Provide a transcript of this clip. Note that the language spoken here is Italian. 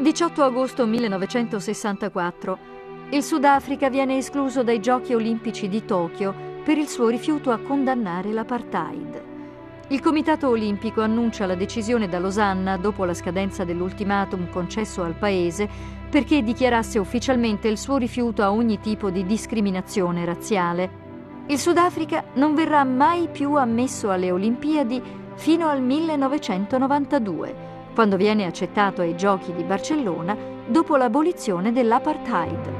18 agosto 1964. Il Sudafrica viene escluso dai Giochi Olimpici di Tokyo per il suo rifiuto a condannare l'apartheid. Il Comitato Olimpico annuncia la decisione da Losanna dopo la scadenza dell'ultimatum concesso al paese perché dichiarasse ufficialmente il suo rifiuto a ogni tipo di discriminazione razziale. Il Sudafrica non verrà mai più ammesso alle Olimpiadi fino al 1992, quando viene accettato ai Giochi di Barcellona dopo l'abolizione dell'apartheid.